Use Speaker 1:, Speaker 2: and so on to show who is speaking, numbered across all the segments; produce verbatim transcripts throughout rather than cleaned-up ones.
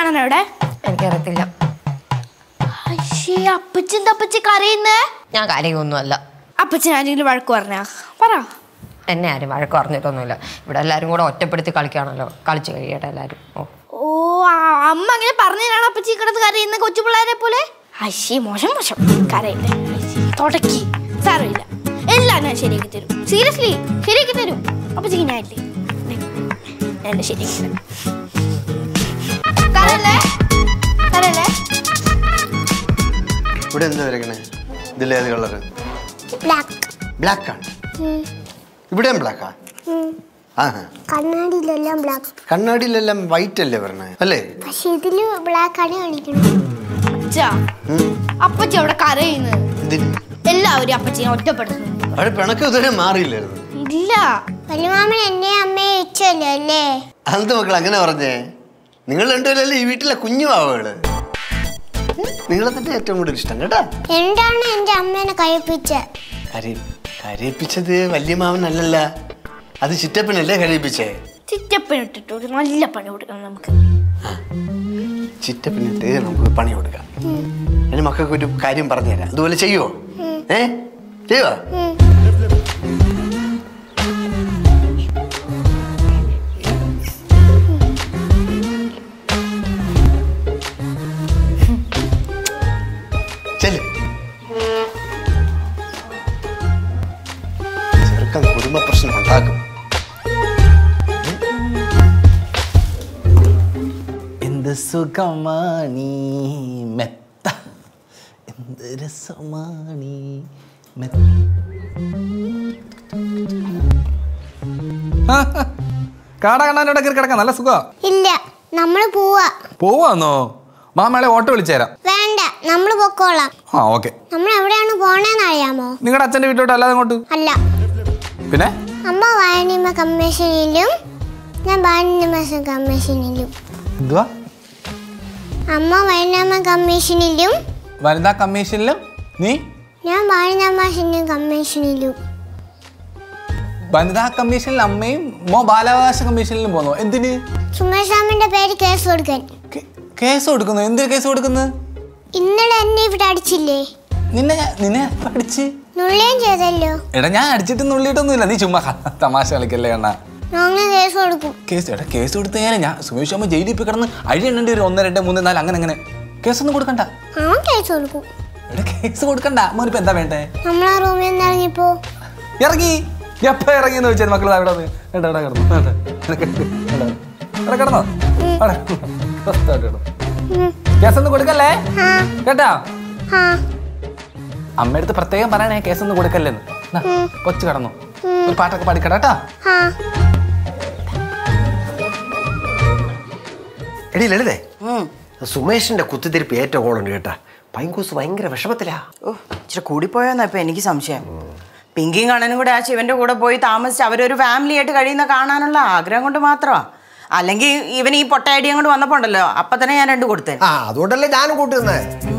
Speaker 1: അപ്പച്ചനാണോ ഇവിടെ?
Speaker 2: എനിക്കറിയത്തില്ല.
Speaker 1: അപ്പച്ചെന്താ അപ്പച്ചി കരയുന്നേ?
Speaker 2: ഞാൻ കരയൊന്നുമല്ല.
Speaker 1: അപ്പച്ചൻ ആരെങ്കിലും വഴക്ക് പറഞ്ഞാ? പറ.
Speaker 2: എന്നെ ആരും വഴക്ക് പറഞ്ഞിട്ടൊന്നുമില്ല. ഇവിടെ എല്ലാരും കൂടെ ഒറ്റപ്പെടുത്തി കളിക്കുകയാണല്ലോ. കളിച്ചു കഴിയട്ടെ എല്ലാരും. ഓ
Speaker 1: ഓ അമ്മ അങ്ങനെ പറഞ്ഞാണ് അപ്പച്ചി കിടന്ന് കരയുന്ന കൊച്ചു പിള്ളേരെ പോലെ? അശ്ശി മോശം മോശം. കരയില്ല തുടക്കി സാരമില്ല, എല്ലാം ഞാൻ ശരിയാക്കി തരും. സീരിയസ്ലി ശരിയാക്കി തരും. അപ്പച്ചിക്ക് ഞാനില്ലേ എന്റെ ശരിയാക്കി തരും. കരല്ലേ കരല്ലേ.
Speaker 3: ഇവിടെ എന്താ വരക്കണേ? ഇതിലേത് കളറ്?
Speaker 4: ബ്ലാക്ക്.
Speaker 3: ബ്ലാക്ക് ആണ്. ഇവിടെയും ബ്ലാക്കാ?
Speaker 4: കണ്ണാടിയിലെല്ലാം ബ്ലാക്ക്.
Speaker 3: കണ്ണാടിയിലെല്ലാം വൈറ്റ് അല്ലേ പറഞ്ഞേ അല്ലേ?
Speaker 4: പക്ഷെ ഇതില് ബ്ലാക്ക് ആണ് കാണിക്കുന്നത്.
Speaker 1: അപ്പച്ചി അവിടെ കരയുന്നത് എല്ലാവരും അപ്പച്ചിനെ ഒറ്റപ്പെടുത്തുന്നു.
Speaker 3: അവിടെ പിണക്കം ഇതുവരെ മാറിയില്ലായിരുന്നു.
Speaker 1: ഇല്ല,
Speaker 4: വലിയമാമൻ എന്നെ അമ്മയെ വെച്ചല്ലോ അല്ലേ?
Speaker 3: അന്ത് മക്കൾ അങ്ങനെ പറഞ്ഞേ? നിങ്ങൾ രണ്ടുപേരല്ലേ ഈ വീട്ടിലെ കുഞ്ഞു പാവകള്. നിങ്ങളെ തന്നെ ഏറ്റവും കൂടുതൽ ഇഷ്ടം കേട്ടാ.
Speaker 4: എന്താണ് എന്റെ അമ്മേനെ കരയിപ്പിച്ച?
Speaker 3: കരയിപ്പിച്ചത് വലിയ മാമനല്ല, അത് ചിറ്റപ്പനല്ലേ കരയിപ്പിച്ചേ.
Speaker 1: ചിറ്റപ്പനിട്ടിട്ട് ഒരു നല്ല പണി കൊടുക്കണം നമുക്ക്.
Speaker 3: ചിറ്റപ്പനിട്ട് നമുക്ക് പണി കൊടുക്കാം. എന്റെ മക്കൾക്ക് ഒരു കാര്യം പറഞ്ഞു തരാം, അതുപോലെ ചെയ്യുവോ? ഏ ചെയ്യുവോ? ചെറുക്കൻ കുടുംബ പ്രശ്നം ഉണ്ടാക്കും.
Speaker 5: എന്ത് സുഖമാണി മെത്ത, എന്ത് രസമാണി മെത്ത. കാട കണ്ണാനോടെ കയറി കിടക്കാം, നല്ല സുഖ.
Speaker 4: ഇല്ല, നമ്മള് പോവാ.
Speaker 5: പോവാന്നോ? മാമേളെ ഓട്ടോ വിളിച്ചേരാം.
Speaker 4: വേണ്ട, നമ്മള് പൊക്കോളാം.
Speaker 5: ആ ഓക്കെ.
Speaker 4: നമ്മൾ എവിടെയാണ് പോണേന്ന് അറിയാമോ?
Speaker 5: നിങ്ങളുടെ അച്ഛന്റെ വീട്ടിലോട്ട് അല്ലാതെ അങ്ങോട്ട്?
Speaker 4: അല്ല.
Speaker 5: പിന്നെ
Speaker 4: അമ്മ വായനിമ കമ്മീഷനിലും ഞാൻ വായനിമ കമ്മീഷനിലും.
Speaker 5: എന്തുവാ?
Speaker 4: അമ്മ വനിതാ കമ്മീഷനിലും
Speaker 5: വനിതാ കമ്മീഷനിലും നീ?
Speaker 4: ഞാൻ വനിതാ കമ്മീഷനിലും.
Speaker 5: വനിതാ കമ്മീഷനിൽ അമ്മയും മോ ബാലാവകാശ കമ്മീഷനിലും പോന്നോ? എന്തിന്?
Speaker 4: സുമേഷാമിന്റെ പേര് കേസ് കൊടുക്കാൻ.
Speaker 5: കേസ് കൊടുക്കുന്നു? എന്തിന് കേസ് കൊടുക്കുന്നു?
Speaker 4: ഇന്നലെ എന്നെ ഇവിടെ അടിച്ചില്ലേ?
Speaker 5: നിന്നെ നിന്നെ അടിച്ച്
Speaker 4: നുള്ളിയും ചെയ്തല്ലോ.
Speaker 5: എടാ ഞാൻ അടിച്ചിട്ട് നുള്ളിയിട്ടൊന്നുമില്ല, നീ ചുമ്മാ തമാശ കളിക്കല്ലേ അണ്ണാ.
Speaker 4: കേസ് കൊടുക്കും.
Speaker 5: കേസ് എടാ കേസ് കൊടുത്ത് ഞാൻ ഞാൻ സുമേഷ് അമ്മ ജയിലിൽ പോയി കിടന്ന് അഴി എണ്ണേണ്ടി ഒരു ഒന്ന് രണ്ട് മൂന്ന് നാല് അങ്ങനെ അങ്ങനെ. കേസൊന്നും കൊടുക്കണ്ട.
Speaker 4: കേസ് കൊടുക്കും.
Speaker 5: എടാ കേസ് കൊടുക്കണ്ട. മോനിപ്പോ എന്താ വേണ്ടേ?
Speaker 4: നമ്മളാ റൂമിൽ നിന്ന് ഇറങ്ങിപ്പോ.
Speaker 5: ഇറങ്ങി എപ്പ ഇറങ്ങിയെന്ന് ചോദിച്ചാൽ മക്കൾ അവിടെ കിടന്നോ? കേസൊന്നും കൊടുക്കല്ലേ കേട്ടാ? അമ്മയടുത്ത് പ്രത്യേകം പറയണേ കേസൊന്നും കൊടുക്കല്ലേന്ന്. കൊച്ചു കടന്നു ഒരു പാട്ടൊക്കെ പാടിക്കടാ.
Speaker 6: എടീ ലളിതേ, സുമേഷിന്റെ കുത്തിത്തിരിപ്പ് ഏറ്റവും കോളുണ്ട് കേട്ടാ. പൈങ്കൂസ് ഭയങ്കര വിഷമത്തിലാ.
Speaker 7: ഓ ഇച്ചിരി കൂടിപ്പോയോന്നാ ഇപ്പൊ എനിക്ക് സംശയം. പിങ്കിയും കണ്ണനും കൂടെ ആ ശിവന്റെ കൂടെ പോയി താമസിച്ച് അവരൊരു ഫാമിലി ആയിട്ട് കഴിയുന്ന കാണാനുള്ള ആഗ്രഹം കൊണ്ട് മാത്രമാ. അല്ലെങ്കിൽ ഇവൻ ഈ പൊട്ട ഐഡിയ കൊണ്ട് വന്നപ്പോ ഉണ്ടല്ലോ അപ്പൊ തന്നെ ഞാൻ രണ്ട് കൊടുത്തേ.
Speaker 6: ആ അതുകൊണ്ടല്ലേ ഞാനും കൂട്ടുന്നേ.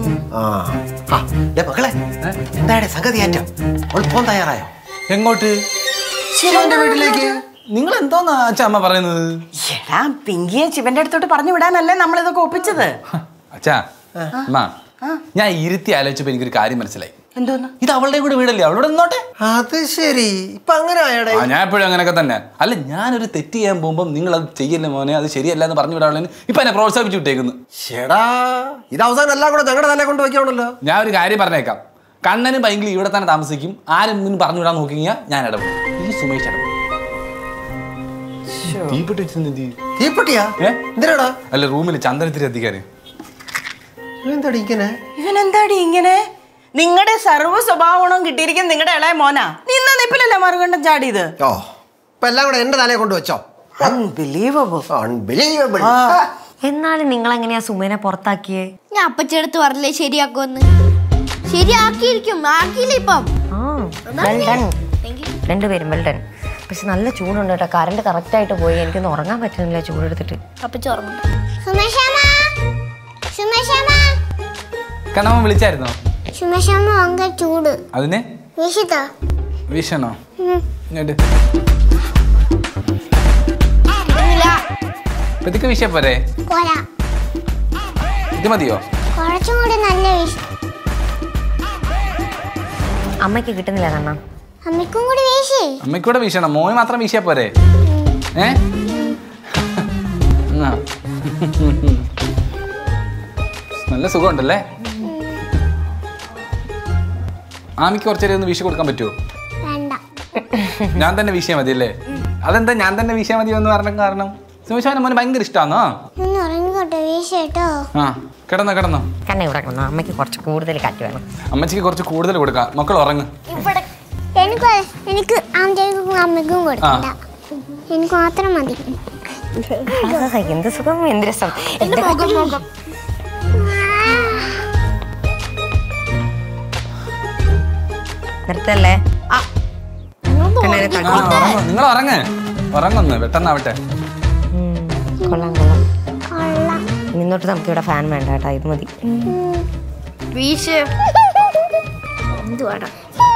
Speaker 6: മക്കളെ എന്താടെ സംഗതി ഏറ്റവും അവൾ പോകാൻ തയ്യാറായോ?
Speaker 5: എങ്ങോട്ട്?
Speaker 6: ശിവന്റെ വീട്ടിലേക്ക്.
Speaker 5: നിങ്ങൾ എന്തോന്നാ അച്ഛാ അമ്മ പറയുന്നത്?
Speaker 7: എടാ പിങ്കിയെ ശിവന്റെ അടുത്തോട്ട് പറഞ്ഞു വിടാനല്ലേ നമ്മളിതൊക്കെ ഒപ്പിച്ചത്.
Speaker 5: അച്ഛാ അമ്മ ഞാൻ ഇരുത്തി ആലോചിച്ചപ്പോ എനിക്കൊരു കാര്യം മനസ്സിലായി.
Speaker 7: എന്തോന്ന്?
Speaker 5: ഇത് അവളുടെ കൂടെ വീടല്ലേ, അവളോട് നിന്നോട്ടെ.
Speaker 6: അത് ശരി, ഇപ്പൊ അങ്ങനെ ആയടേ.
Speaker 5: ഞാൻ എപ്പോഴും അങ്ങനെയൊക്കെ തന്നെ. അല്ല ഞാനൊരു തെറ്റ് ചെയ്യാൻ പോകുമ്പോൾ നിങ്ങൾ അത് ചെയ്യല്ലേ മോനെ, അത് ശരിയല്ല എന്ന് പറഞ്ഞു വിടാനുള്ള ഇപ്പൊ എന്നെ പ്രോത്സാഹിപ്പിച്ചു വിട്ടേക്കുന്നു.
Speaker 6: ചേടാ ഇത് അവസാനം എല്ലാം കൂടെ ഞങ്ങളുടെ തലേ കൊണ്ട് വയ്ക്കാണല്ലോ.
Speaker 5: ഞാൻ ഒരു കാര്യം പറഞ്ഞേക്കാം, കണ്ണനും ഭയങ്കര ഇവിടെ തന്നെ താമസിക്കും. ആരും പറഞ്ഞു വിടാൻ നോക്കി ഞാൻ ഇടപെടും. ഈ സുമേഷ് ഇടപെടും. തീപ്പെട്ടി വെച്ചെന്ത്?
Speaker 6: തീപ്പെട്ടിയാ? എന്തിനാടാ?
Speaker 5: അല്ല റൂമിൽ ചന്ദനത്തിരി എത്തിക്കാന്.
Speaker 6: എന്താടി ഇങ്ങനെ?
Speaker 7: ഇവൻ എന്താടി ഇങ്ങനെ? നിങ്ങളുടെ സർവ്വ സ്വഭാവഗുണം കിട്ടിയിരിക്കുന്ന നിങ്ങളുടെ ഇളയ മോനാ. നിന്ന നിപ്പിലല്ലേ മറുകണ്ഠം ചാടിയത്.
Speaker 6: ഓ ഇപ്പൊ എല്ലാം കൂടെ എന്റെ തലയെ കൊണ്ട് വെച്ചോ?
Speaker 7: Unbelievable
Speaker 6: unbelievable.
Speaker 2: എന്നാലും നിങ്ങൾ എങ്ങനെയാ സുമേനെ പുറത്താക്കിയേ?
Speaker 1: ഞാൻ അപ്പച്ചടുത്ത് പറഞ്ഞില്ലേ ശരിയാക്കുമെന്ന്. ശരിയാക്കിയിരിക്കും, ആക്കിയില്ല ഇപ്പം.
Speaker 2: രണ്ടുപേരും വെൽഡൺ. പക്ഷെ നല്ല ചൂടുണ്ട് കേട്ടോ, കറണ്ട് കറക്റ്റ് ആയിട്ട് പോയി. എനിക്കൊന്നും ഉറങ്ങാൻ പറ്റുന്നില്ല ചൂടെടുത്തിട്ട്.
Speaker 1: അപ്പച്ച ഉറങ്ങും.
Speaker 5: കണ്ണമ്മ വിളിച്ചായിരുന്നോ?
Speaker 4: ചൂട്
Speaker 5: അതിനെ വീശണോ? ഇപ്പത്തേക്ക് വിഷയ പോരെ? ഇത് മതിയോ?
Speaker 4: കുറച്ചും കൂടി നല്ല വീശ.
Speaker 2: അമ്മയ്ക്ക് കിട്ടുന്നില്ല കണ്ണ.
Speaker 4: അമ്മയ്ക്കും കൂടി വീശേ.
Speaker 5: അമ്മയ്ക്കൂടെ വീശണം. മോന് മാത്രം വീശിയാ പോരെ? ഏ നല്ല സുഖമുണ്ടല്ലേ? ആമിക്ക് കുറച്ചേരം ഒന്ന് വീശി കൊടുക്കാൻ പറ്റുമോ?
Speaker 4: വേണ്ട.
Speaker 5: ഞാൻ തന്നെ വീശിയാ മതിയല്ലേ? അതെന്താ ഞാൻ തന്നെ വീശിയാ മതി എന്ന് പറഞ്ഞ കാരണം? സുമേഷാവിന്റെ മോന് ഭയങ്കര ഇഷ്ടമാണോ?
Speaker 4: ഒന്ന് ഉറങ്ങിക്കോട്ടെ, വീശേട്ടോ.
Speaker 5: ആ കിടന്നോ കിടന്നോ.
Speaker 2: കണ്ണ ഇവിടെ കിടന്നോ. അമ്മയ്ക്ക് കുറച്ച് കൂടുതൽ കാറ്റ് വേണം.
Speaker 5: അമ്മച്ചിക്ക് കുറച്ച് കൂടുതൽ കൊടുക്കാം. മക്കൾ ഉറങ്ങ്.
Speaker 4: എനിക്ക് എനിക്ക് ആദ്യം അമ്മയ്ക്കും കൊടുക്കണ്ട, എനിക്ക് മാത്രം മതി.
Speaker 2: എന്ത് സുഖം, എന്ത് രസം. നിർത്തല്ലേ.
Speaker 5: നിങ്ങൾ ഉറങ്ങ് ഉറങ്ങൊന്ന് പെട്ടെന്നാവട്ടെ.
Speaker 2: കൊള്ളാം കൊള്ളാം. നിന്നോട്ട് നമുക്ക് ഇവിടെ ഫാൻ വേണ്ട കേട്ടാ, ഇത് മതി.
Speaker 1: വീശ് എന്തുവാടാ